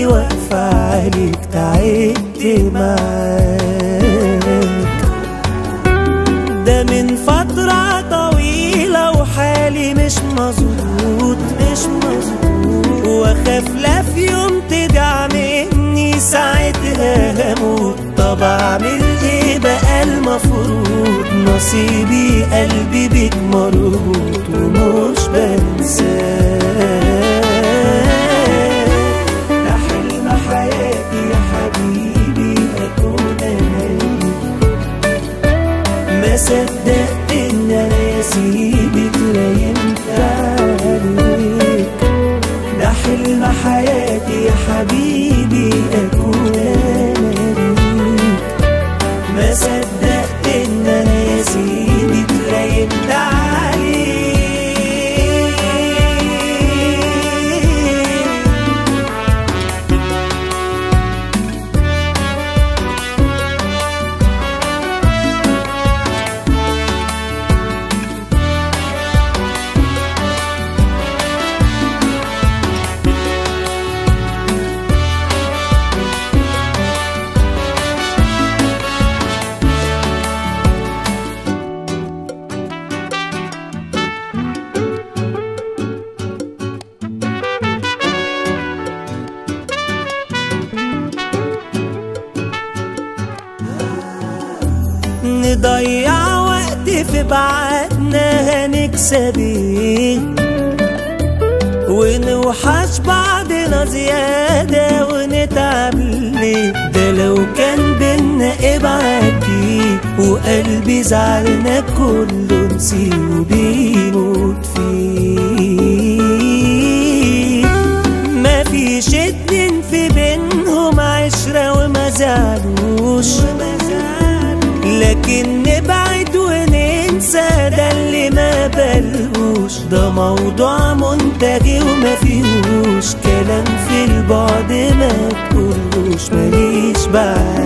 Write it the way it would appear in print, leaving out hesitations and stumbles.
واقفة عليك تعبت معاك. ده من فترة طويلة وحالي مش مظبوط واخاف لا في يوم تدعى مني ساعتها هموت. طب اعمل ايه بقى المفروض؟ نصيبي قلبي بيك مربوط ومش بنساك. ده حلم حياتي يا حبيبي اكون انا ليك، ما صدقت ان انا اسيبك لا ينفع عليك. ده حلم حياتي يا حبيبي اكون انا ليك، ما صدقت ان انا اسيبك لا ينفع عليك. نضيع وقت في بعدنا هنكسب ايه؟ ونوحش بعضنا زيادة ونتعب ليه؟ ده لو كان بينا ابعد بيه وقلبي زعلنا كله نسيه بيموت فيه. مفيش اتنين في بينهم عشرة وما زعلوش، لكن نبعد وننسى ده اللي ما بلهوش. ده موضوع منتهي وما فيهوش كلام، في البعد ما تقولوش ماليش بعد.